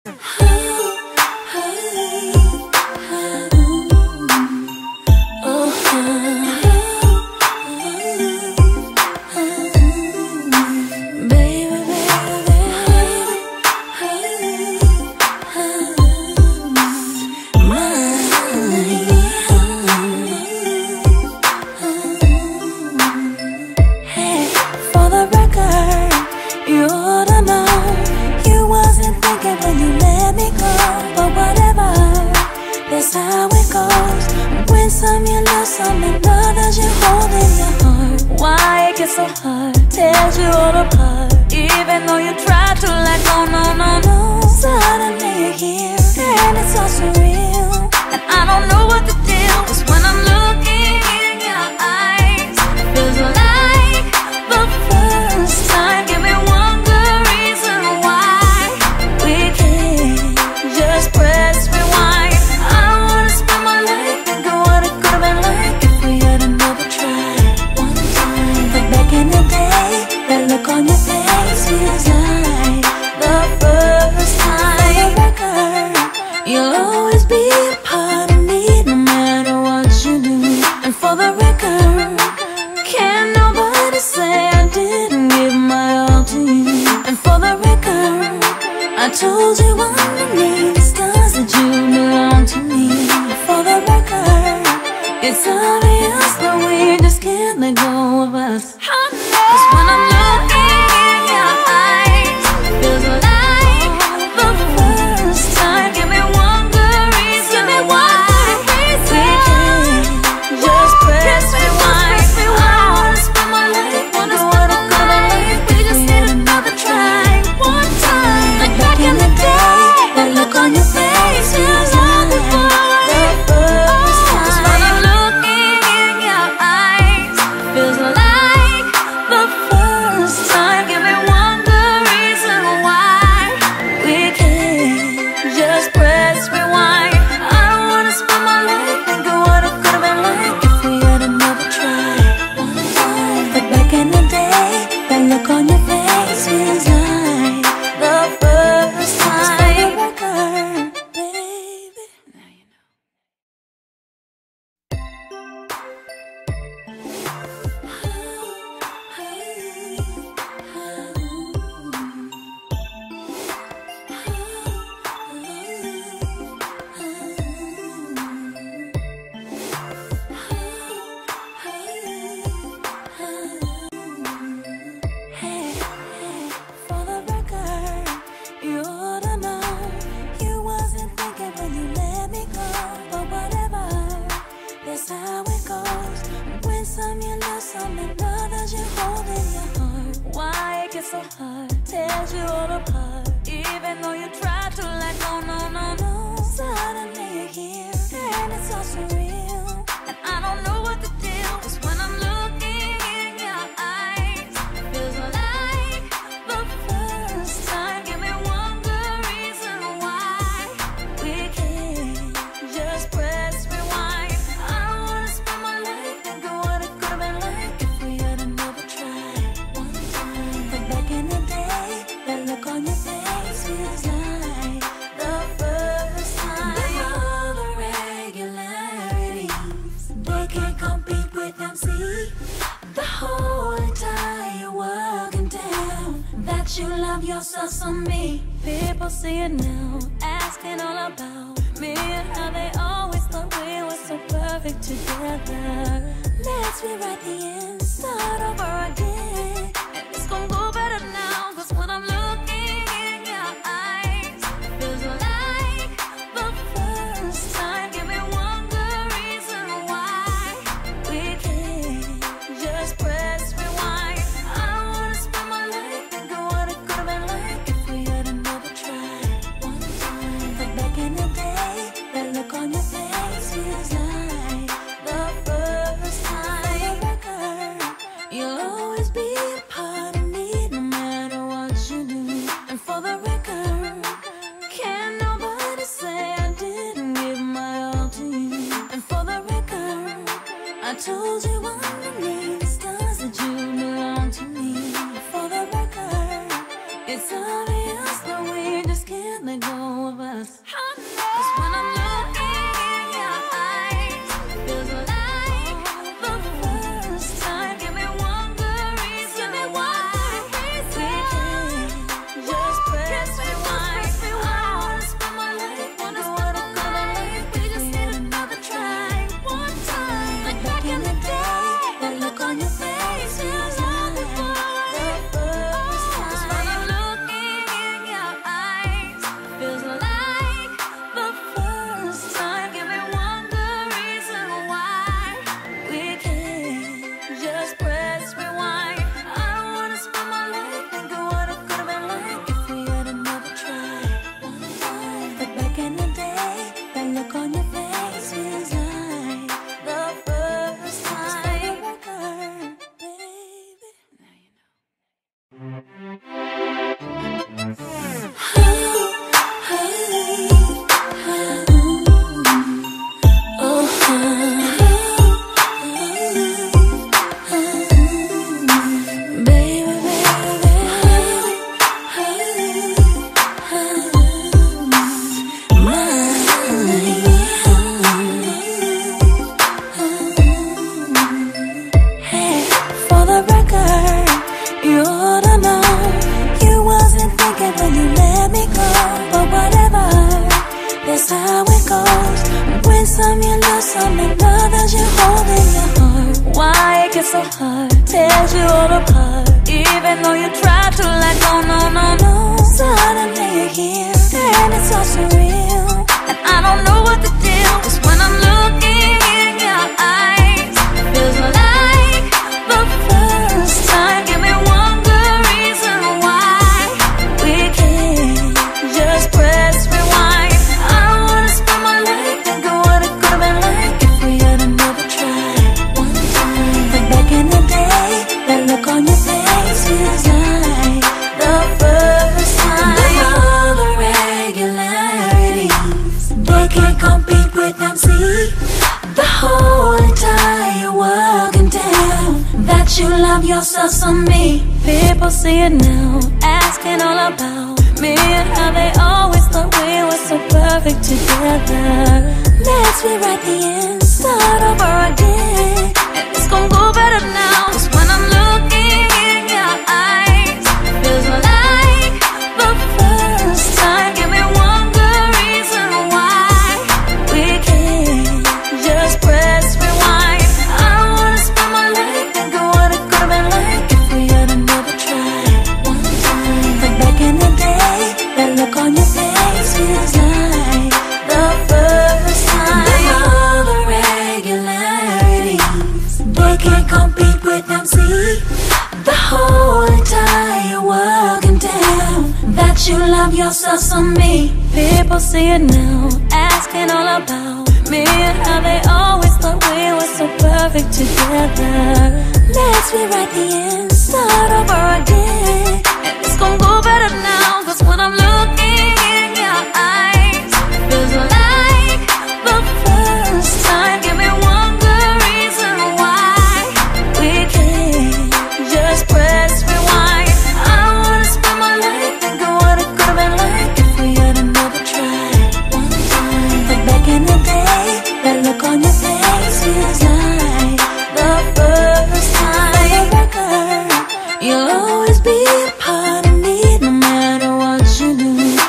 So hard, tears you all apart. Even though you try to let go, no. Suddenly you're here, and it's all surreal. And I don't know what the deal is when I'm looking in your eyes. It feels like the first time. Give me one good reason why we can't just press rewind. I don't wanna spend my life thinking what it could've been like if we had another try. Back in the day, that look on your face feels like the first time. For the record, you'll always be a part of me, no matter what you do. And for the record, can't nobody say I didn't give my all to you. And for the record, I told you underneath the stars that you belong to me. And for the record, it's obvious that we just can't let go of us. Cause when I'm looking in your eyes, it feels like the first time. Give me one good reason why we can't just press rewind. I wanna spend my life wondering what I'm gonna like. We just need another try, one time. Like back in the day, that look on your face feels like the first time. Cause when I'm looking in your eyes, it feels like the first time. Give me one good reason why we can't just press rewind. I don't wanna spend my life thinking what it could've been like if we had another try, one time. But back in the day, that look on your face feels like the first time. For the record, baby, now you know. For the record, you ought to know you wasn't thinking when you let me go. But whatever, that's how it goes. When some you love, some and others you hold in your heart. Why it gets so hard, tears you all apart. Even though you try to let go, no. Suddenly you're here, and it's all surreal. And I don't know what the deal is when I'm looking in your eyes. It feels like the first time. Give me one good reason why we can't just press rewind. I don't wanna spend my life thinking what it could've been like if we had another try, one time. But back in the day, that look on your face feels like the first time. All the regularities, they can't compete with them. See, the whole entire world can tell that you love yourself some me. People see it now, asking all about me and how they always thought we were so perfect together. Let's rewrite the end, start over again, and it's gonna go better now. Cause when I'm looking in your eyes, it feels like the first time. Give me one good reason why we can't just press rewind. I don't wanna spend my life thinking what it could've been like if we had another try, one time. But back in the day, that look on your face feels like the first time. For the record, you'll always be a part of me, no matter what you do. And for the record, can't nobody say I didn't give my all to you. And for the record, I told you underneath the stars that you belong to me. For the record, it's obvious that we just can't let go more of us. 'Cause when I'm looking in your eyes, it feels like the first time. Give me one good reason why we can't just press rewind. I wanna spend my life, wanna spend my life. We just need another try, one time. Like back in the day, that look on your face feels like the first time. 'Cause when I'm looking in your eyes, it feels like the first time. Give me one good reason why we can't just press rewind. I don't wanna spend my life thinking what it could've been like if we had another try, one time. But back in the day, that look on your face feels like the first time. Baby, now you know. For the record, you ought to know you wasn't thinking when you let me go. But whatever, that's how it goes. When some you lose some, and others you hold in your heart. Why it gets so hard, tears you all apart. Even though you try to let go, no, no, no. Suddenly you're here, and it's all surreal. And I don't know what to do, 'cause when I'm looking in your eyes, it feels like the first time. Give me one good reason why we can't just press rewind. I don't wanna spend my life thinking what it could've been like if we had another try, one time. But back in the day, that look on your face feels like the first time. The other regularities, they can't compete with them, see? The whole entire world can tell that you love yourself some me. People see it now, asking all about me and how they always thought we were so perfect together. Let's rewrite the end, start over again, and it's gonna go better now. 'Cause when I'm looking in your eyes, it feels like the first time. Give me one good reason why we can't just press rewind. I don't wanna spend my life thinking what it could've been like if we had another try, one time. But back in the day, that look on your face feels like the first time. The other regularities, they can't compete with them, see? The whole entire world can tell that you love yourself some me. People see it now, asking all about me and how they always thought we were so perfect together. Let's rewrite the end, start over again, and it's gonna go better now. 'Cause when I'm looking in your eyes, it feels like the first time. Give me one good reason why we can't just press rewind. I don't wanna spend my life thinking what it could've been like if we had another try, one time. But back in the day, that look on your face feels like the first time. For the record, you'll always be a part of me, no matter what you do.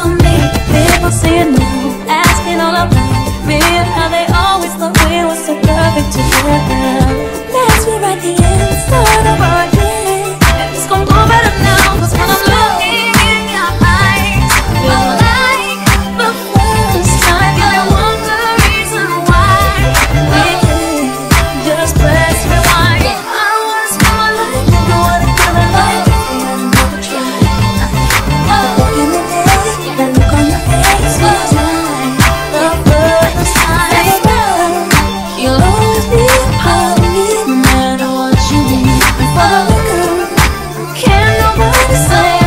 to me. People saying no, asking all about me and how they always thought we were so perfect together. Let's rewrite the end, start over again. It's gonna go better now, 'cause when I'm looking in your eyes, I'm like the first time. I want the reason why we can't just press rewind. I wanna spend my life, you know what it feels like. And never try. Back in the day, that look on your face was mine. The first time ever. You'll always be a part of me, no matter what you need. For the record, can't nobody say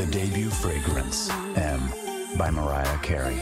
debut fragrance, M by Mariah Carey.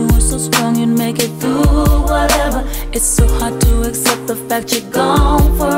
It's so hard to accept the fact you're gone forever.